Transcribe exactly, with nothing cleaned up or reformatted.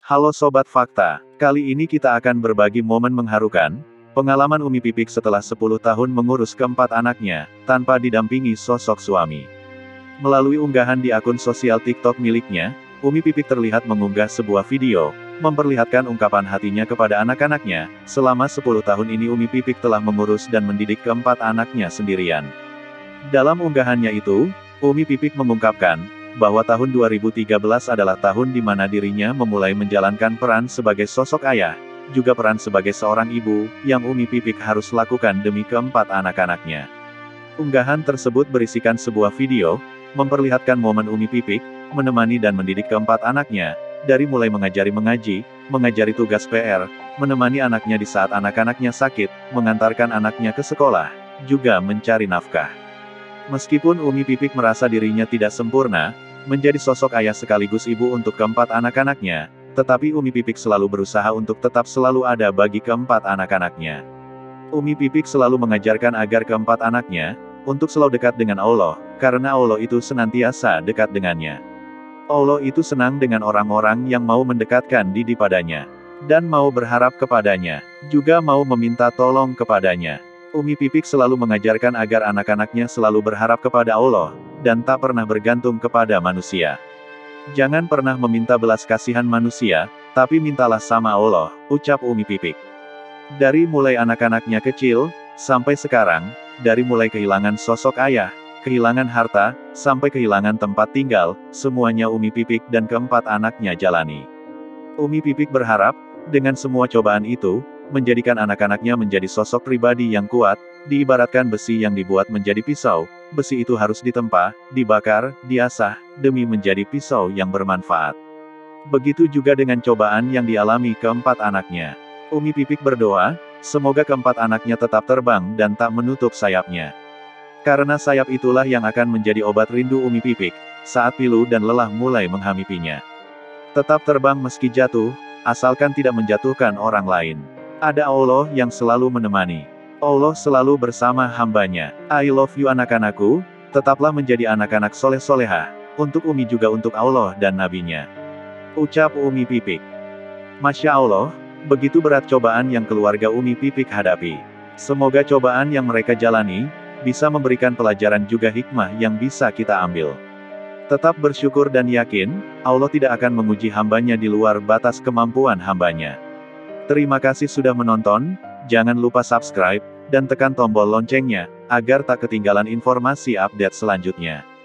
Halo Sobat Fakta, kali ini kita akan berbagi momen mengharukan, pengalaman Umi Pipik setelah sepuluh tahun mengurus keempat anaknya, tanpa didampingi sosok suami. Melalui unggahan di akun sosial TikTok miliknya, Umi Pipik terlihat mengunggah sebuah video, memperlihatkan ungkapan hatinya kepada anak-anaknya. Selama sepuluh tahun ini Umi Pipik telah mengurus dan mendidik keempat anaknya sendirian. Dalam unggahannya itu, Umi Pipik mengungkapkan, bahwa tahun dua ribu tiga belas adalah tahun di mana dirinya memulai menjalankan peran sebagai sosok ayah, juga peran sebagai seorang ibu, yang Umi Pipik harus lakukan demi keempat anak-anaknya. Unggahan tersebut berisikan sebuah video, memperlihatkan momen Umi Pipik, menemani dan mendidik keempat anaknya, dari mulai mengajari mengaji, mengajari tugas P R, menemani anaknya di saat anak-anaknya sakit, mengantarkan anaknya ke sekolah, juga mencari nafkah. Meskipun Umi Pipik merasa dirinya tidak sempurna, menjadi sosok ayah sekaligus ibu untuk keempat anak-anaknya, tetapi Umi Pipik selalu berusaha untuk tetap selalu ada bagi keempat anak-anaknya. Umi Pipik selalu mengajarkan agar keempat anaknya, untuk selalu dekat dengan Allah, karena Allah itu senantiasa dekat dengannya. Allah itu senang dengan orang-orang yang mau mendekatkan diri padanya, dan mau berharap kepadanya, juga mau meminta tolong kepadanya. Umi Pipik selalu mengajarkan agar anak-anaknya selalu berharap kepada Allah, dan tak pernah bergantung kepada manusia. Jangan pernah meminta belas kasihan manusia, tapi mintalah sama Allah, ucap Umi Pipik. Dari mulai anak-anaknya kecil, sampai sekarang, dari mulai kehilangan sosok ayah, kehilangan harta, sampai kehilangan tempat tinggal, semuanya Umi Pipik dan keempat anaknya jalani. Umi Pipik berharap, dengan semua cobaan itu, menjadikan anak-anaknya menjadi sosok pribadi yang kuat, diibaratkan besi yang dibuat menjadi pisau, besi itu harus ditempa, dibakar, diasah, demi menjadi pisau yang bermanfaat. Begitu juga dengan cobaan yang dialami keempat anaknya. Umi Pipik berdoa, semoga keempat anaknya tetap terbang dan tak menutup sayapnya. Karena sayap itulah yang akan menjadi obat rindu Umi Pipik, saat pilu dan lelah mulai menghamipinya. Tetap terbang meski jatuh, asalkan tidak menjatuhkan orang lain. Ada Allah yang selalu menemani. Allah selalu bersama hambanya. I love you anak-anakku, tetaplah menjadi anak-anak soleh-solehah, untuk Umi juga untuk Allah dan Nabinya. Ucap Umi Pipik. Masya Allah, begitu berat cobaan yang keluarga Umi Pipik hadapi. Semoga cobaan yang mereka jalani, bisa memberikan pelajaran juga hikmah yang bisa kita ambil. Tetap bersyukur dan yakin, Allah tidak akan menguji hambanya di luar batas kemampuan hambanya. Terima kasih sudah menonton, jangan lupa subscribe, dan tekan tombol loncengnya, agar tak ketinggalan informasi update selanjutnya.